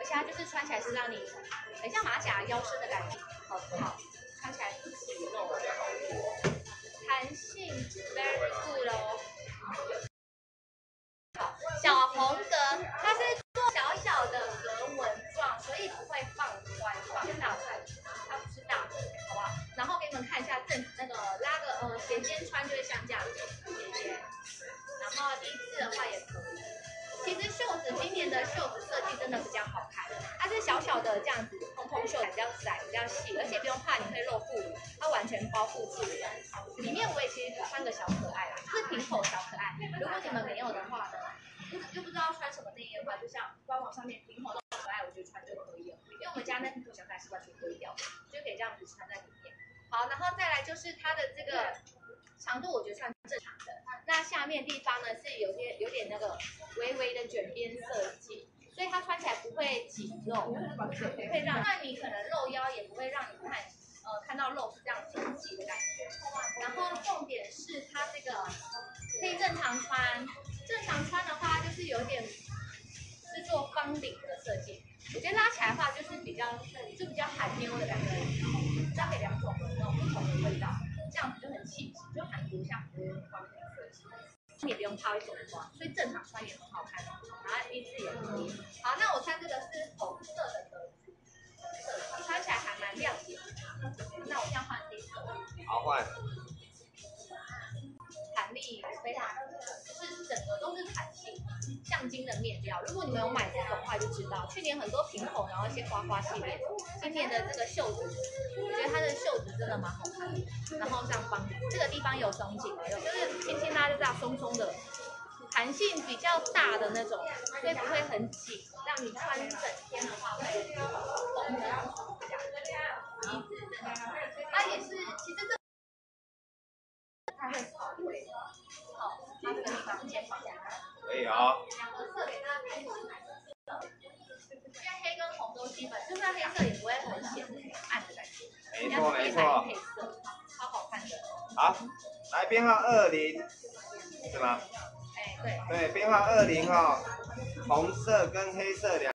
下就是穿起来是让你很像马甲腰身的感觉，好不好？穿起来不起肉，弹性 very good 哦。好，小红格它是做小小的格纹状，所以不会放宽，放大腿，它不是大腿，好不好？然后给你们看一下那个拉个斜肩穿就会像这样子，斜肩，然后一字的话也可以。其实袖子今年的袖子设计真的比较好看，它是小小的这样子，蓬蓬袖比较窄，比较细，而且不用怕你会露腹乳，它完全包覆住。里面我也其实穿个小可爱啦，是平口小可爱。如果你们没有的话呢，又不知道穿什么内衣的话，就像官网上面平口小可爱，我觉得穿就可以了。因为我们家那平口小可爱是完全脱掉的，就可以这样子穿在里面。好，然后再来就是它的这个长度，我觉得算正常的。那下面地方呢是有点那个微微的卷边设计，所以它穿起来不会挤肉，不会让那你可能露腰也不会让你看到肉是这样紧挤的感觉。然后重点是它这个可以正常穿，正常穿的话就是有点是做方领的设计，我觉得拉起来的话就是比较韩妞的感觉，搭配两种那种不同的味道，这样子就很气质，就韩国像国方的设计。也不用怕会走光，所以正常穿也很好看，然后一字也可以。好，那我穿这个是红色的格子，穿起来还蛮亮眼。那我这样换黑色。 好换。 弹力非常，就是整个都是弹性，橡筋的面料。如果你们有买这种的话，就知道去年很多平口，然后一些花花系列，今年的这个袖子，我觉得它的袖子真的蛮好看的。然后上方这个地方有松紧，就是轻轻拉就这样松松的，弹性比较大的那种，所以不会很紧，让你穿整天的话会风的这样。它也是，其实这。它会跑腿，好，它这个地方肩膀可以啊。 两个色给大家看一下，因为黑跟红都基本，就算黑色也不会很显暗的感觉。 没错没错。 配色，超好看的。 好，来编号20，是吗？ 哎，对。 对，编号20哈，红色跟黑色两。